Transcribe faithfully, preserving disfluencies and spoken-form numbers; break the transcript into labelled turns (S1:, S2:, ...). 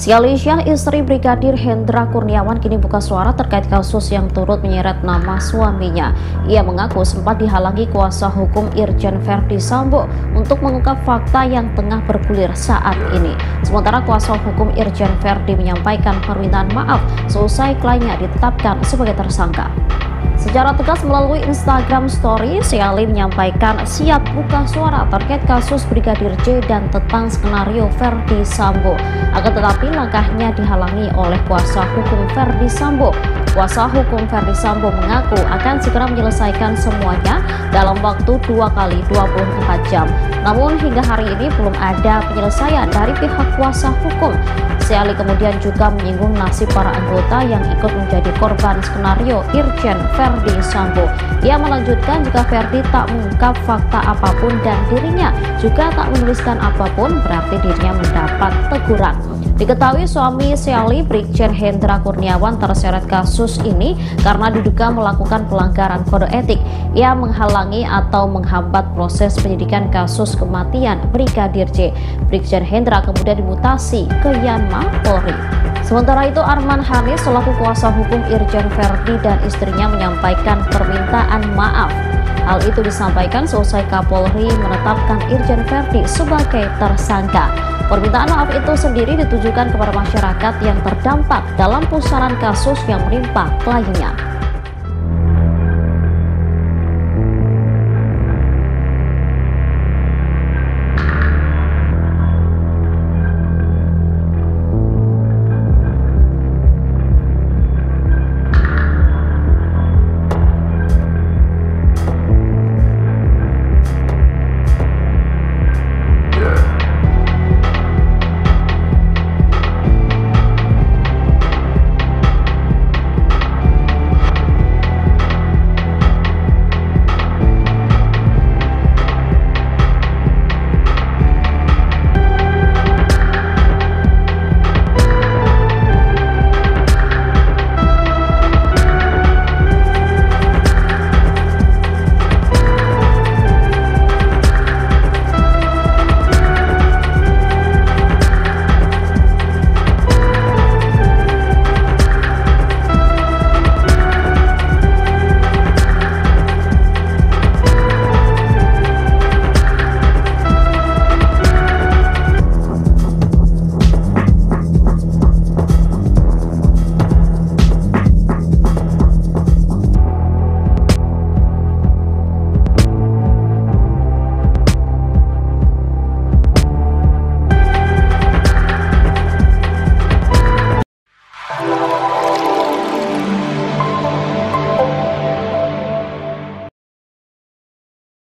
S1: Sialisyah, istri Brigadir Hendra Kurniawan, kini buka suara terkait kasus yang turut menyeret nama suaminya. Ia mengaku sempat dihalangi kuasa hukum Irjen Verdi Sambo untuk mengungkap fakta yang tengah bergulir saat ini. Sementara kuasa hukum Irjen Verdi menyampaikan permintaan maaf seusai kliennya ditetapkan sebagai tersangka. Secara tegas melalui Instagram Story, Siali menyampaikan siap buka suara terkait kasus Brigadir J dan tentang skenario Verdi Sambo. Akan tetapi langkahnya dihalangi oleh kuasa hukum Verdi Sambo. Kuasa hukum Verdi Sambo mengaku akan segera menyelesaikan semuanya dalam waktu dua kali dua puluh empat jam. Namun hingga hari ini belum ada penyelesaian dari pihak kuasa hukum. Siali kemudian juga menyinggung nasib para anggota yang ikut menjadi korban skenario Irjen Verdi Sambo. Ia melanjutkan jika Verdi tak mengungkap fakta apapun dan dirinya juga tak menuliskan apapun, berarti dirinya mendapat teguran. Diketahui suami Siali, Brigjen Hendra Kurniawan, terseret kasus ini karena diduga melakukan pelanggaran kode etik. Ia menghalangi atau menghambat proses penyidikan kasus kematian Brigadir J. Brigjen Hendra kemudian dimutasi ke Yanma Polri. Sementara itu, Arman Hanis selaku kuasa hukum Irjen Verdi dan istrinya menyampaikan permintaan maaf. Hal itu disampaikan seusai Kapolri menetapkan Irjen Verdi sebagai tersangka. Permintaan maaf itu sendiri ditujukan kepada masyarakat yang terdampak dalam pusaran kasus yang menimpa kliennya.